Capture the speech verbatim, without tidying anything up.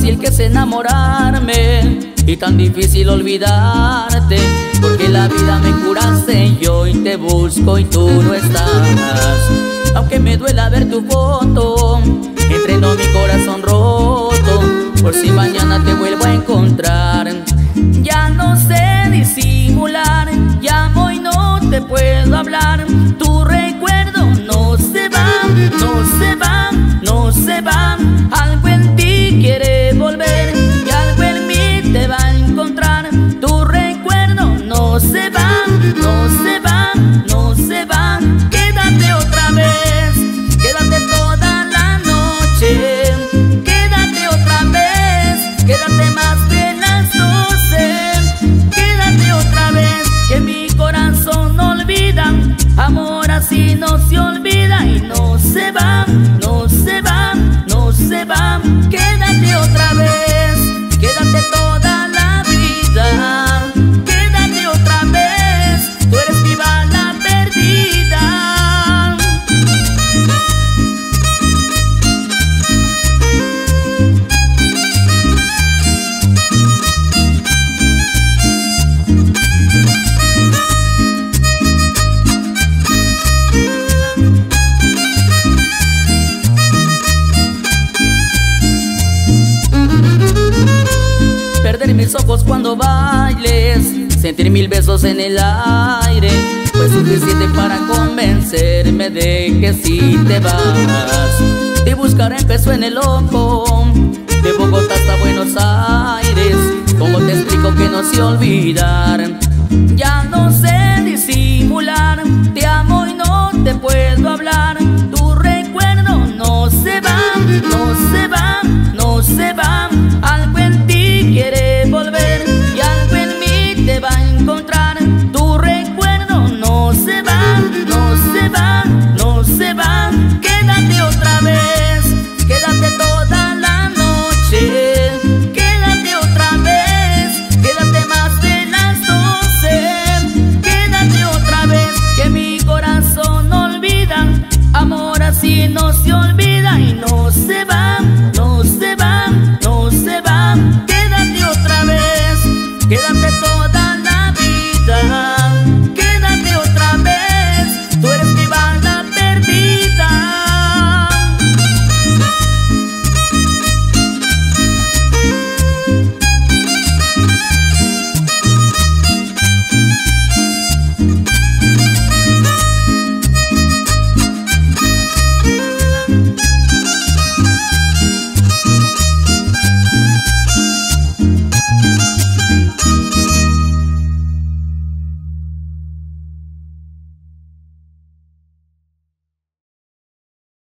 fácil que es enamorarme y tan difícil olvidarte, porque la vida me curaste y hoy te busco y tú no estás. Aunque me duela ver tu foto, entrenó mi corazón roto, por si mañana te vuelvo a encontrar. Ya no sé disimular, llamo y no te puedo hablar. Tu recuerdo no se va, no se va, no se va. Algo en ti quiere volver y algo en mí te va a encontrar. Tu recuerdo no se va, no se va, no se va. Quédate otra vez, quédate toda la noche. Quédate otra vez, quédate más de las doce. Quédate otra vez, que mi corazón no olvida. Amor así no se olvida y no se va, no se va, no se va. Quédate otra vez, quédate toda la vida. Quédate otra vez, tú eres mi bala perdida. Perder mis ojos cuando bailes, sentir mil besos en el aire, fue suficiente para convencerme de que si te vas. Te buscaré empezó en el ojo, de Bogotá hasta Buenos Aires. ¿Cómo te explico que no sé olvidar? Ya no sé decir